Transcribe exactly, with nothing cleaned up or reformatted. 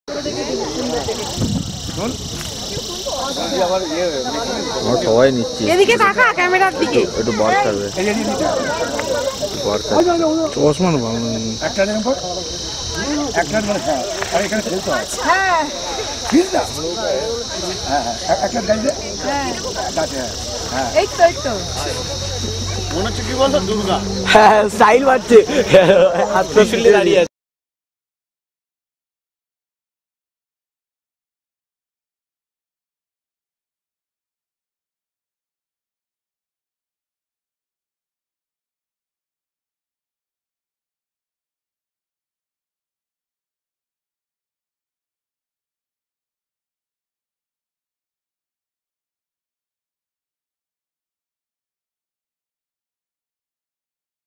সবাই নিচ্ছে এদিকে তাকা ক্যামেরার দিকে একটু বর থাকবে বর থাকবে চশমা না একটা দিন পর একটা মানে হ্যাঁ আর এখানে খেলতে হয় হ্যাঁ ঠিক না হ্যাঁ হ্যাঁ একটা গাইছে হ্যাঁ হ্যাঁ এই তো এই তো মনে হচ্ছে কি বলতো দুর্গা হ্যাঁ স্টাইল মারছে হাত তুলে দাঁড়িয়ে